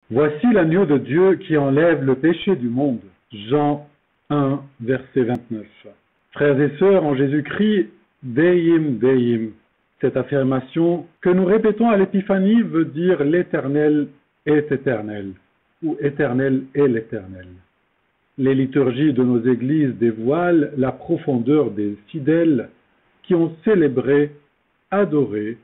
Voici l'agneau de Dieu qui enlève le péché du monde. Jean 1, verset 29. Frères et sœurs, en Jésus-Christ, Deim, Deim. Cette affirmation que nous répétons à l'Épiphanie veut dire l'Éternel est éternel, ou éternel est l'Éternel. Les liturgies de nos églises dévoilent la profondeur des fidèles qui ont célébré, adoré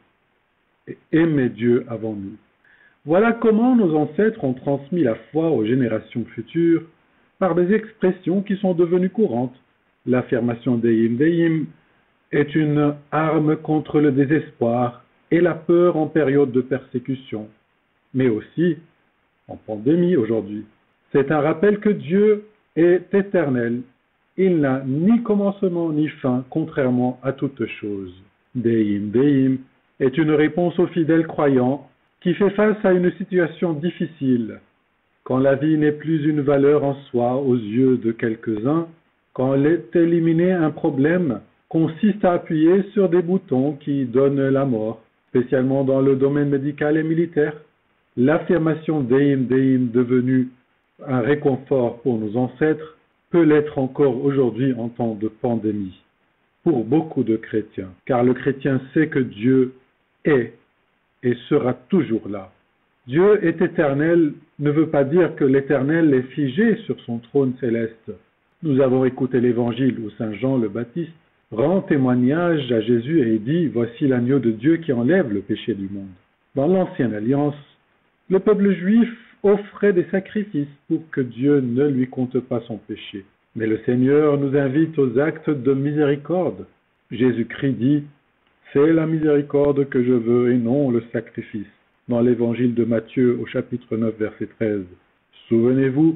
et aimé Dieu avant nous. Voilà comment nos ancêtres ont transmis la foi aux générations futures par des expressions qui sont devenues courantes. L'affirmation Deim Deim est une arme contre le désespoir et la peur en période de persécution, mais aussi en pandémie aujourd'hui. C'est un rappel que Dieu est éternel. Il n'a ni commencement ni fin, contrairement à toute chose. Deim Deim est une réponse aux fidèles croyants qui fait face à une situation difficile, quand la vie n'est plus une valeur en soi aux yeux de quelques-uns, quand éliminer un problème consiste à appuyer sur des boutons qui donnent la mort, spécialement dans le domaine médical et militaire. L'affirmation Deim Deim, devenue un réconfort pour nos ancêtres, peut l'être encore aujourd'hui en temps de pandémie, pour beaucoup de chrétiens, car le chrétien sait que Dieu est et sera toujours là. Dieu est éternel ne veut pas dire que l'Éternel est figé sur son trône céleste. Nous avons écouté l'Évangile où Saint Jean le Baptiste rend témoignage à Jésus et dit « Voici l'agneau de Dieu qui enlève le péché du monde ». Dans l'Ancienne Alliance, le peuple juif offrait des sacrifices pour que Dieu ne lui compte pas son péché. Mais le Seigneur nous invite aux actes de miséricorde. Jésus-Christ dit « C'est la miséricorde que je veux et non le sacrifice ». Dans l'Évangile de Matthieu au chapitre 9, verset 13. Souvenez-vous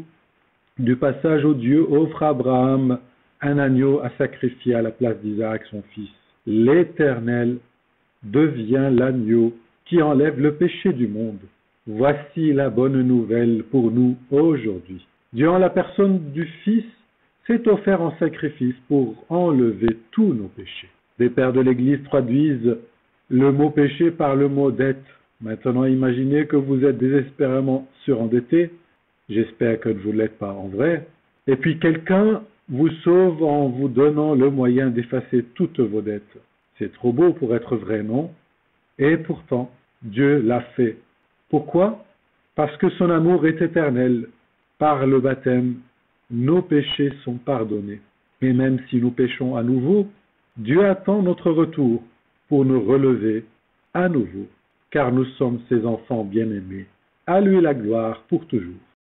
du passage où Dieu offre à Abraham un agneau à sacrifier à la place d'Isaac son fils. L'Éternel devient l'agneau qui enlève le péché du monde. Voici la bonne nouvelle pour nous aujourd'hui. Dieu en la personne du Fils s'est offert en sacrifice pour enlever tous nos péchés. Les pères de l'Église traduisent le mot péché par le mot dette. Maintenant, imaginez que vous êtes désespérément surendetté. J'espère que vous ne l'êtes pas en vrai. Et puis quelqu'un vous sauve en vous donnant le moyen d'effacer toutes vos dettes. C'est trop beau pour être vrai, non? Et pourtant, Dieu l'a fait. Pourquoi? Parce que son amour est éternel. Par le baptême, nos péchés sont pardonnés. Et même si nous péchons à nouveau, Dieu attend notre retour pour nous relever à nouveau, car nous sommes ses enfants bien-aimés. À lui la gloire pour toujours.